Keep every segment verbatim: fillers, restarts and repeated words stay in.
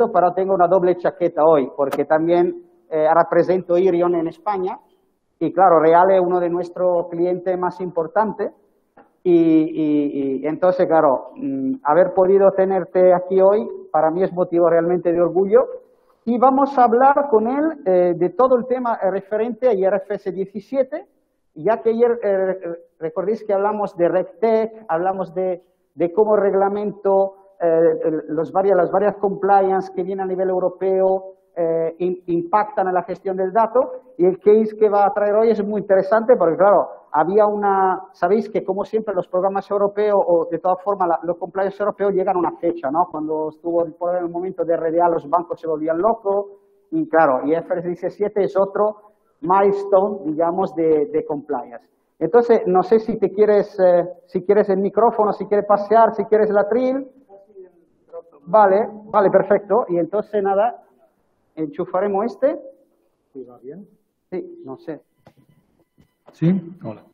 gusto, pero tengo una doble chaqueta hoy, porque también eh, represento Irion en España, y claro, Real es uno de nuestros clientes más importantes, y, y, y entonces, claro, haber podido tenerte aquí hoy, para mí es motivo realmente de orgullo, y vamos a hablar con él eh, de todo el tema referente a I R F S diecisiete, ya que ayer eh, recordéis que hablamos de RegTech, hablamos de, de cómo el reglamento, eh, los varias, las varias compliance que vienen a nivel europeo eh, in, impactan en la gestión del dato, y el case que va a traer hoy es muy interesante porque, claro, había una, sabéis que como siempre los programas europeos o de todas formas la, los compliance europeos llegan a una fecha, ¿no? Cuando estuvo por el momento de R D A los bancos se volvían locos, y claro, I F R S diecisiete es otro milestone, digamos, de, de compliance. Entonces, no sé si te quieres, eh, si quieres el micrófono, si quieres pasear, si quieres la tril. Vale, vale, perfecto. Y entonces, nada, enchufaremos este. ¿Sí va bien? Sí, no sé. ¿Sí? Hola.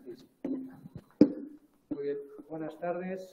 Muy bien. Buenas tardes.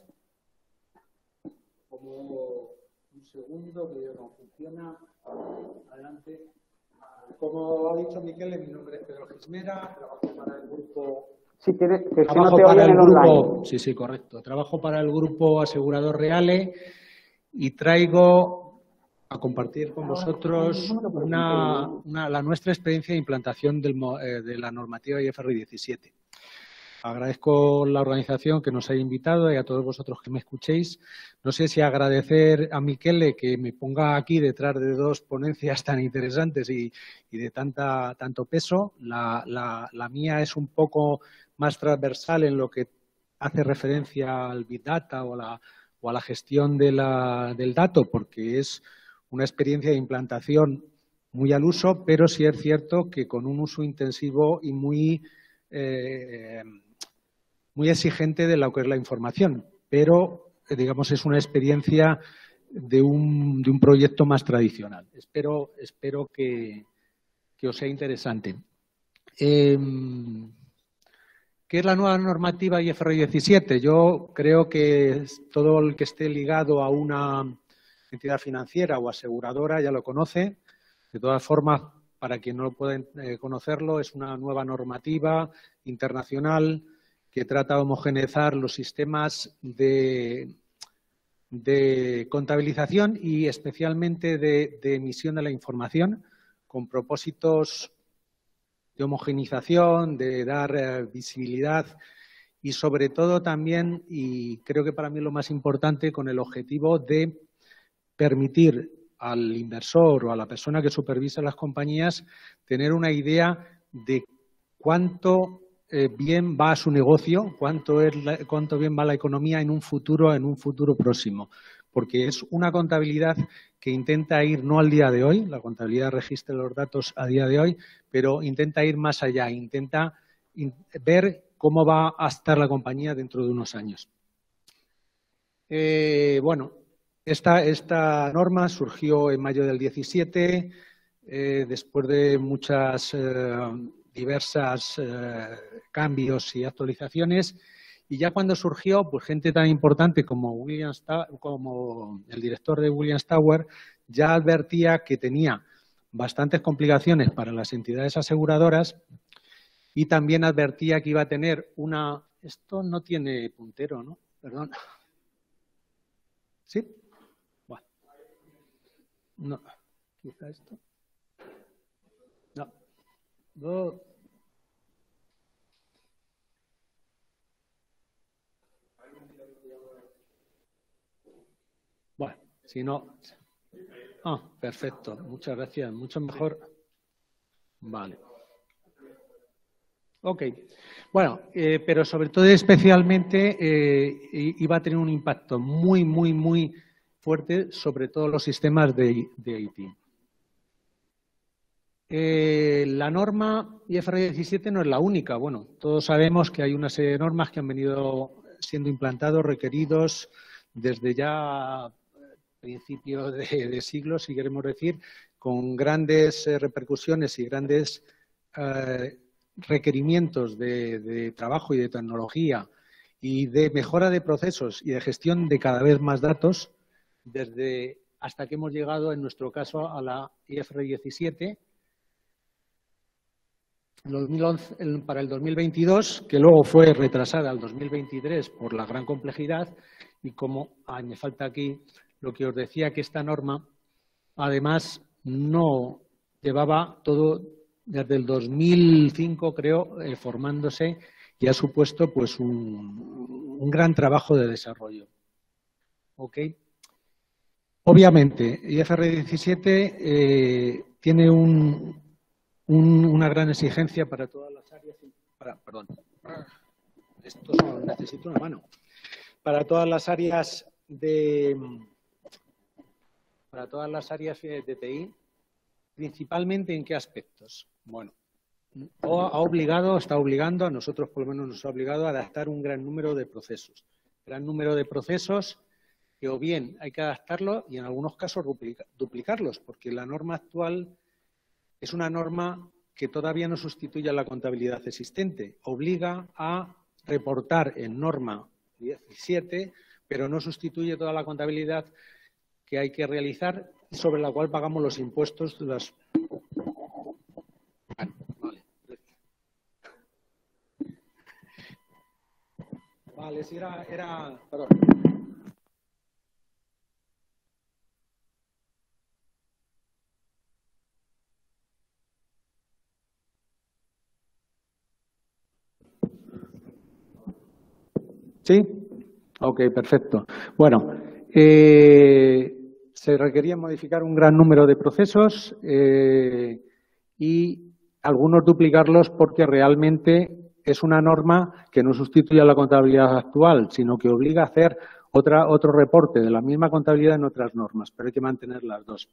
Como un segundo, que no funciona. Adelante. Como ha dicho Miquel, mi nombre es Pedro Gismera, trabajo para el grupo... Si quieres, que si trabajo no te para oyen el en grupo, online. sí, sí, correcto. Trabajo para el grupo Asegurador Reale y traigo a compartir con vosotros una, una, la nuestra experiencia de implantación del, eh, de la normativa I F R diecisiete. Agradezco la organización que nos haya invitado y a todos vosotros que me escuchéis. No sé si agradecer a Miquele que me ponga aquí detrás de dos ponencias tan interesantes y, y de tanta, tanto peso. La, la, la mía es un poco más transversal en lo que hace referencia al Big Data o a la, o a la gestión de la, del dato, porque es una experiencia de implantación muy al uso, pero sí es cierto que con un uso intensivo y muy... Eh, muy exigente de lo que es la información, pero, digamos, es una experiencia de un, de un proyecto más tradicional. Espero, espero que, que os sea interesante. Eh, ¿Qué es la nueva normativa I F R diecisiete? Yo creo que todo el que esté ligado a una entidad financiera o aseguradora ya lo conoce. De todas formas, para quien no lo pueda eh, conocerlo, es una nueva normativa internacional que trata de homogeneizar los sistemas de, de contabilización y especialmente de, de emisión de la información con propósitos de homogeneización, de dar eh, visibilidad y sobre todo también, y creo que para mí lo más importante, con el objetivo de permitir al inversor o a la persona que supervisa las compañías tener una idea de cuánto eh, bien va su negocio, cuánto, es la, cuánto bien va la economía en un futuro, en un futuro próximo. Porque es una contabilidad que intenta ir no al día de hoy, la contabilidad registra los datos a día de hoy, pero intenta ir más allá, intenta in, ver cómo va a estar la compañía dentro de unos años. Eh, bueno, esta, esta norma surgió en mayo del diecisiete, eh, después de muchas eh, diversas eh, cambios y actualizaciones. Y ya cuando surgió, pues gente tan importante como, William como el director de Williams Tower ya advertía que tenía bastantes complicaciones para las entidades aseguradoras y también advertía que iba a tener una... Esto no tiene puntero, ¿no? Perdón. ¿Sí? Bueno. No. Quizá esto. No. No. Bueno, si no... Ah, perfecto. Muchas gracias. Mucho mejor. Vale. Ok. Bueno, eh, pero sobre todo especialmente eh, iba a tener un impacto muy, muy, muy fuerte sobre todos los sistemas de, de I T. Eh, la norma I F R diecisiete no es la única. Bueno, todos sabemos que hay una serie de normas que han venido siendo implantados, requeridos desde ya principios de, de siglo, si queremos decir, con grandes eh, repercusiones y grandes eh, requerimientos de, de trabajo y de tecnología y de mejora de procesos y de gestión de cada vez más datos desde hasta que hemos llegado, en nuestro caso, a la I F R diecisiete dos mil once, para el dos mil veintidós, que luego fue retrasada al dos mil veintitrés por la gran complejidad y como ah, me falta aquí lo que os decía, que esta norma además no llevaba todo desde el dos mil cinco, creo, eh, formándose y ha supuesto pues un, un gran trabajo de desarrollo. ¿Ok? Obviamente, I F R diecisiete eh, tiene un, un, una gran exigencia para todas las áreas. Para, perdón, esto son, necesito una mano. Para todas las áreas de para todas las áreas de T I, principalmente ¿en qué aspectos? Bueno, ha obligado, está obligando, a nosotros por lo menos nos ha obligado a adaptar un gran número de procesos. Gran número de procesos que o bien hay que adaptarlo y en algunos casos duplica, duplicarlos, porque la norma actual es una norma que todavía no sustituye a la contabilidad existente. Obliga a reportar en norma diecisiete, pero no sustituye toda la contabilidad que hay que realizar y sobre la cual pagamos los impuestos de las... Vale, vale si era... era... Perdón. ¿Sí? Ok, perfecto. Bueno, eh, se requería modificar un gran número de procesos eh, y algunos duplicarlos porque realmente es una norma que no sustituye a la contabilidad actual, sino que obliga a hacer otra, otro reporte de la misma contabilidad en otras normas, pero hay que mantener las dos.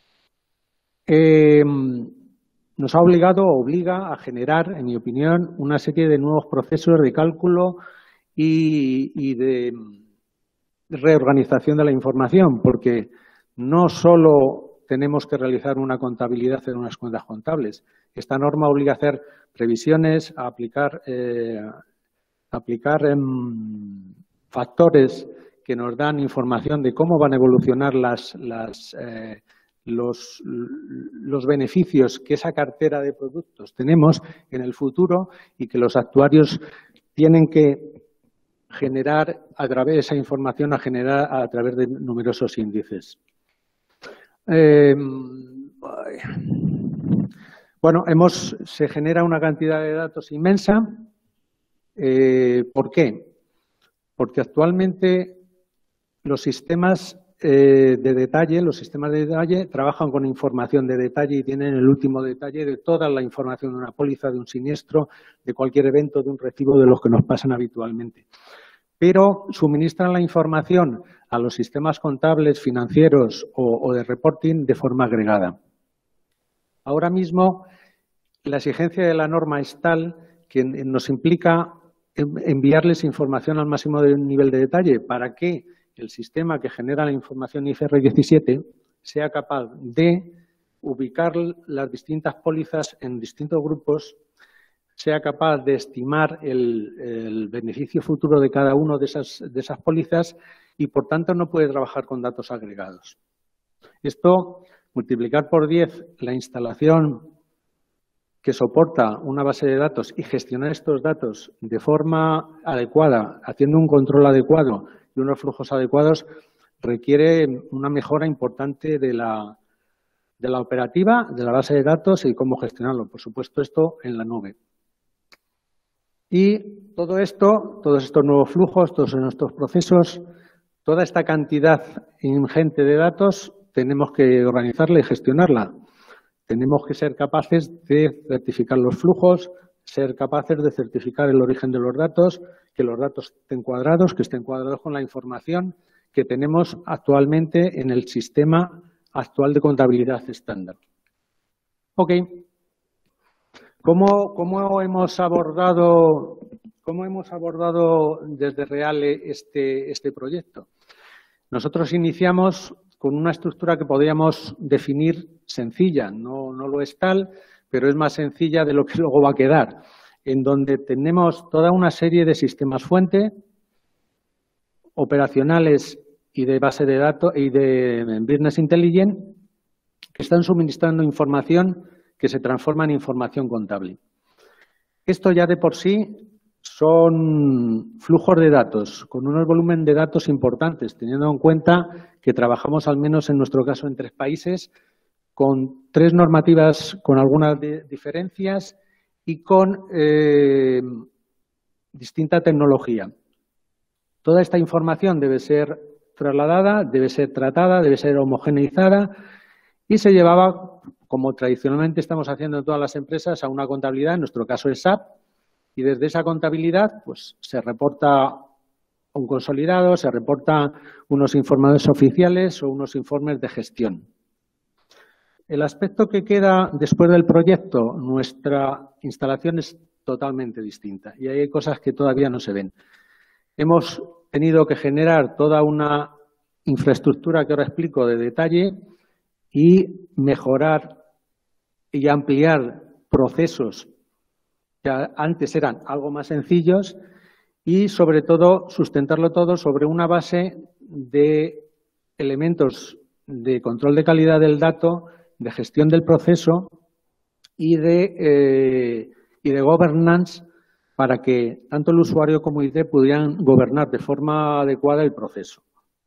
Eh, nos ha obligado, obliga a generar, en mi opinión, una serie de nuevos procesos de cálculo y, y de reorganización de la información, porque no solo tenemos que realizar una contabilidad en unas cuentas contables. Esta norma obliga a hacer previsiones, a aplicar, eh, aplicar eh, factores que nos dan información de cómo van a evolucionar las, las, eh, los, los beneficios que esa cartera de productos tenemos en el futuro y que los actuarios tienen que generar a través de esa información, a generar a través de numerosos índices. Eh, bueno, hemos, se genera una cantidad de datos inmensa. Eh, ¿Por qué? Porque actualmente los sistemas eh, de detalle, los sistemas de detalle trabajan con información de detalle y tienen el último detalle de toda la información de una póliza, de un siniestro, de cualquier evento, de un recibo, de los que nos pasan habitualmente. Pero suministran la información a los sistemas contables, financieros o, o de reporting de forma agregada. Ahora mismo, la exigencia de la norma es tal que nos implica enviarles información al máximo de nivel de detalle para que el sistema que genera la información I F R diecisiete sea capaz de ubicar las distintas pólizas en distintos grupos, sea capaz de estimar el, el beneficio futuro de cada uno de esas, de esas pólizas y, por tanto, no puede trabajar con datos agregados. Esto, multiplicar por diez la instalación que soporta una base de datos y gestionar estos datos de forma adecuada, haciendo un control adecuado y unos flujos adecuados, requiere una mejora importante de la, de la operativa, de la base de datos y cómo gestionarlo. Por supuesto, esto en la nube. Y todo esto, todos estos nuevos flujos, todos nuestros procesos, toda esta cantidad ingente de datos, tenemos que organizarla y gestionarla. Tenemos que ser capaces de certificar los flujos, ser capaces de certificar el origen de los datos, que los datos estén cuadrados, que estén cuadrados con la información que tenemos actualmente en el sistema actual de contabilidad estándar. Ok. ¿Cómo, cómo hemos abordado, cómo hemos abordado desde Reale este, este proyecto? Nosotros iniciamos con una estructura que podríamos definir sencilla, no, no lo es tal, pero es más sencilla de lo que luego va a quedar, en donde tenemos toda una serie de sistemas fuente, operacionales y de base de datos y de Business Intelligence que están suministrando información que se transforma en información contable. Esto ya de por sí son flujos de datos con unos volumen de datos importantes, teniendo en cuenta que trabajamos al menos en nuestro caso en tres países con tres normativas con algunas diferencias y con eh, distinta tecnología. Toda esta información debe ser trasladada, debe ser tratada, debe ser homogeneizada y se llevaba, como tradicionalmente estamos haciendo en todas las empresas, a una contabilidad, en nuestro caso es S A P, y desde esa contabilidad pues se reporta un consolidado, se reporta unos informes oficiales o unos informes de gestión. El aspecto que queda después del proyecto, nuestra instalación es totalmente distinta y hay cosas que todavía no se ven. Hemos tenido que generar toda una infraestructura que ahora explico de detalle y mejorar y ampliar procesos que antes eran algo más sencillos y, sobre todo, sustentarlo todo sobre una base de elementos de control de calidad del dato, de gestión del proceso y de, eh, y de governance para que tanto el usuario como I T pudieran gobernar de forma adecuada el proceso.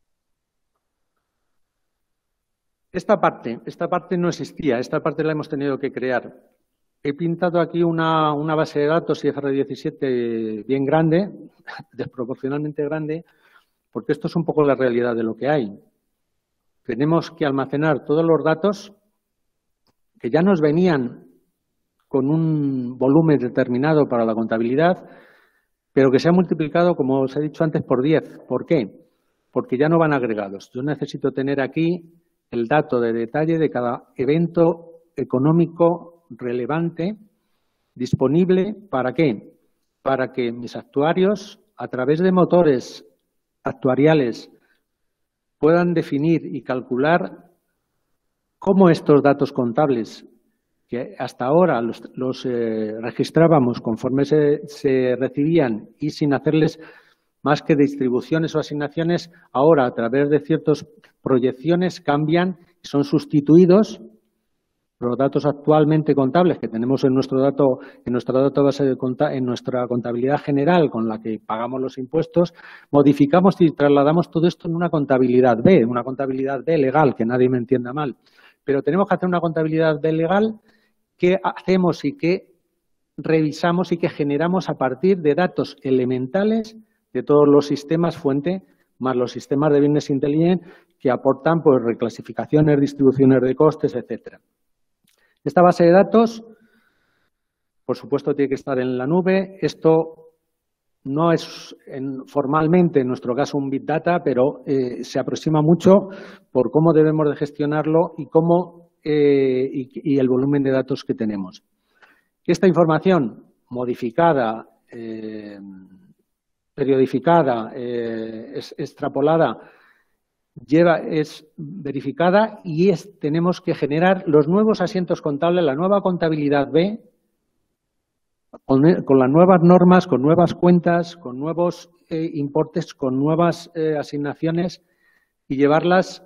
Esta parte, esta parte no existía, esta parte la hemos tenido que crear. He pintado aquí una, una base de datos I F R S diecisiete bien grande, desproporcionalmente grande, porque esto es un poco la realidad de lo que hay. Tenemos que almacenar todos los datos que ya nos venían con un volumen determinado para la contabilidad, pero que se ha multiplicado, como os he dicho antes, por diez. ¿Por qué? Porque ya no van agregados. Yo necesito tener aquí el dato de detalle de cada evento económico relevante disponible. ¿Para qué? Para que mis actuarios, a través de motores actuariales, puedan definir y calcular cómo estos datos contables, que hasta ahora los, los eh, registrábamos conforme se, se recibían y sin hacerles más que distribuciones o asignaciones, ahora a través de ciertas proyecciones cambian y son sustituidos. Los datos actualmente contables que tenemos en nuestro dato, en nuestra database de en nuestra contabilidad general con la que pagamos los impuestos, modificamos y trasladamos todo esto en una contabilidad B, una contabilidad B legal, que nadie me entienda mal. Pero tenemos que hacer una contabilidad B legal que hacemos y que revisamos y que generamos a partir de datos elementales de todos los sistemas fuente, más los sistemas de Business Intelligence que aportan pues, reclasificaciones, distribuciones de costes, etcétera. Esta base de datos, por supuesto, tiene que estar en la nube. Esto no es en, formalmente, en nuestro caso, un Big Data, pero eh, se aproxima mucho por cómo debemos de gestionarlo y, cómo, eh, y, y el volumen de datos que tenemos. Esta información modificada, eh, periodificada, eh, es, extrapolada, lleva, es verificada y es, tenemos que generar los nuevos asientos contables, la nueva contabilidad B, con, con las nuevas normas, con nuevas cuentas, con nuevos eh, importes, con nuevas eh, asignaciones y llevarlas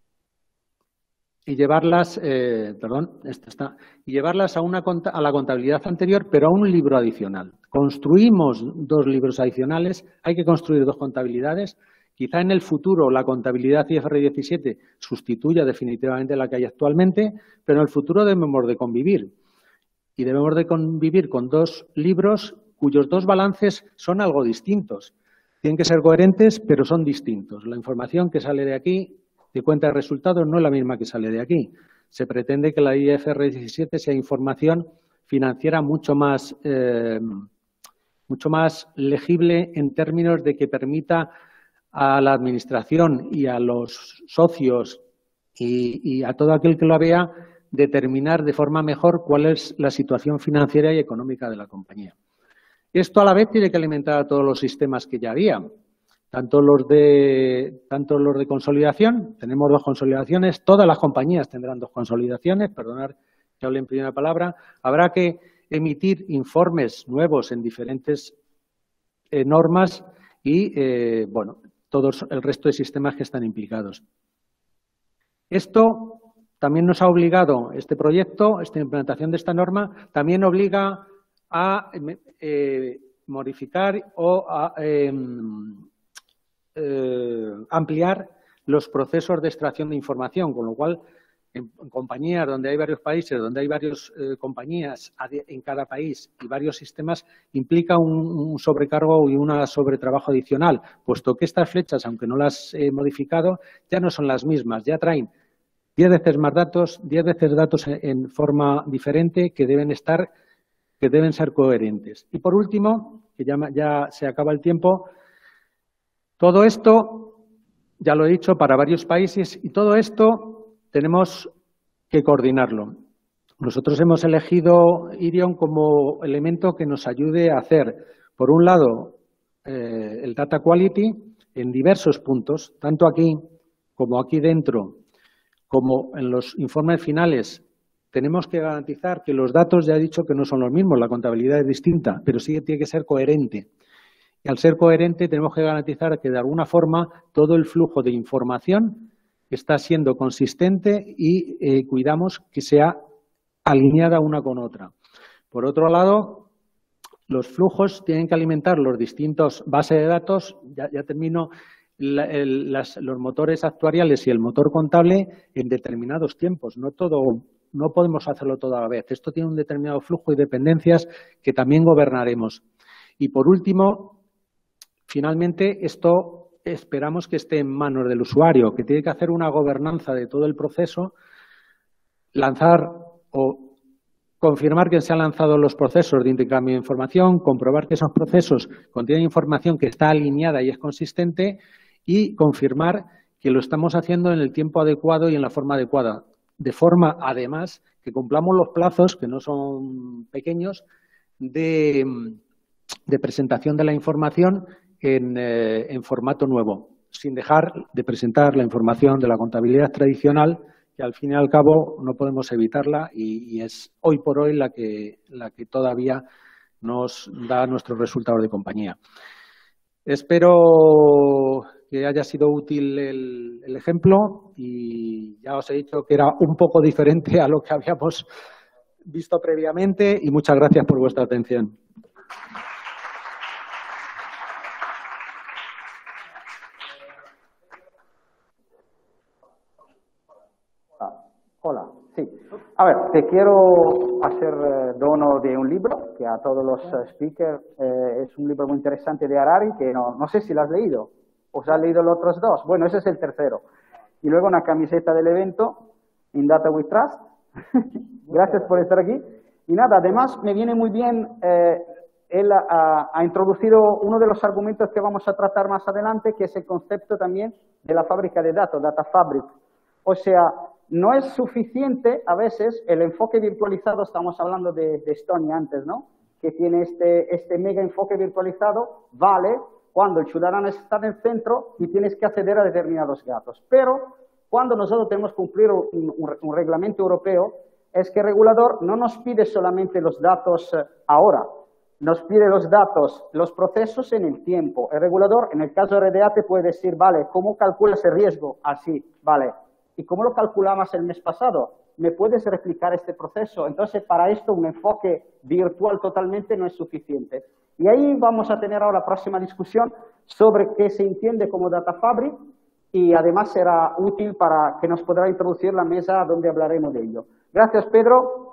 y llevarlas, eh, perdón, esto está, y llevarlas a, una, a la contabilidad anterior, pero a un libro adicional. Construimos dos libros adicionales, hay que construir dos contabilidades. Quizá en el futuro la contabilidad I F R S diecisiete sustituya definitivamente la que hay actualmente, pero en el futuro debemos de convivir. Y debemos de convivir con dos libros cuyos dos balances son algo distintos. Tienen que ser coherentes, pero son distintos. La información que sale de aquí, de cuenta de resultados, no es la misma que sale de aquí. Se pretende que la I F R S diecisiete sea información financiera mucho más, eh, mucho más legible en términos de que permita a la administración y a los socios y, y a todo aquel que lo vea determinar de forma mejor cuál es la situación financiera y económica de la compañía. Esto a la vez tiene que alimentar a todos los sistemas que ya había, tanto los de, tanto los de consolidación, tenemos dos consolidaciones, todas las compañías tendrán dos consolidaciones, perdonad que hable en primera palabra, habrá que emitir informes nuevos en diferentes eh, normas y, eh, bueno, todos el resto de sistemas que están implicados. Esto también nos ha obligado, este proyecto, esta implementación de esta norma, también obliga a eh, modificar o a eh, eh, ampliar los procesos de extracción de información, con lo cual en, en compañías donde hay varios países, donde hay varias eh, compañías en cada país y varios sistemas, implica un, un sobrecargo y un sobretrabajo adicional, puesto que estas flechas, aunque no las he modificado, ya no son las mismas, ya traen diez veces más datos, diez veces datos en, en forma diferente que deben estar, que deben ser coherentes. Y por último, que ya, ya se acaba el tiempo, todo esto, ya lo he dicho, para varios países, y todo esto tenemos que coordinarlo. Nosotros hemos elegido Irion como elemento que nos ayude a hacer, por un lado, eh, el data quality en diversos puntos, tanto aquí como aquí dentro, como en los informes finales. Tenemos que garantizar que los datos, ya he dicho que no son los mismos, la contabilidad es distinta, pero sí tiene que ser coherente. Y al ser coherente tenemos que garantizar que de alguna forma todo el flujo de información está siendo consistente y eh, cuidamos que sea alineada una con otra. Por otro lado, los flujos tienen que alimentar los distintos bases de datos, ya, ya termino, la, el, las, los motores actuariales y el motor contable en determinados tiempos, no todo. No podemos hacerlo todo a la vez. Esto tiene un determinado flujo y dependencias que también gobernaremos. Y por último, finalmente, esto esperamos que esté en manos del usuario, que tiene que hacer una gobernanza de todo el proceso, lanzar o confirmar que se han lanzado los procesos de intercambio de información, comprobar que esos procesos contienen información que está alineada y es consistente y confirmar que lo estamos haciendo en el tiempo adecuado y en la forma adecuada. De forma, además, que cumplamos los plazos, que no son pequeños, de, de presentación de la información en, eh, en formato nuevo, sin dejar de presentar la información de la contabilidad tradicional, que al fin y al cabo no podemos evitarla y, y es hoy por hoy la que, la que todavía nos da nuestros resultados de compañía. Espero que haya sido útil el, el ejemplo y ya os he dicho que era un poco diferente a lo que habíamos visto previamente y muchas gracias por vuestra atención. Ah, hola, sí. A ver, te quiero hacer eh, dono de un libro que a todos los uh, speakers eh, es un libro muy interesante de Harari que no, no sé si lo has leído. ¿Os has leído los otros dos? Bueno, ese es el tercero. Y luego una camiseta del evento, In Data We Trust. Gracias por estar aquí. Y nada, además me viene muy bien, eh, él ha, ha introducido uno de los argumentos que vamos a tratar más adelante, que es el concepto también de la fábrica de datos, Data Fabric. O sea, no es suficiente a veces el enfoque virtualizado, estamos hablando de, de Estonia antes, ¿no? Que tiene este, este mega enfoque virtualizado, vale, cuando el ciudadano está en el centro y tienes que acceder a determinados datos. Pero cuando nosotros tenemos que cumplir un, un, un reglamento europeo, es que el regulador no nos pide solamente los datos ahora, nos pide los datos, los procesos en el tiempo. El regulador, en el caso de R D A, te puede decir, vale, ¿cómo calculas el riesgo? Así, vale. ¿Y cómo lo calculamos el mes pasado? ¿Me puedes replicar este proceso? Entonces, para esto, un enfoque virtual totalmente no es suficiente. Y ahí vamos a tener ahora la próxima discusión sobre qué se entiende como Data Fabric y además será útil para que nos podrá introducir la mesa donde hablaremos de ello. Gracias, Pedro.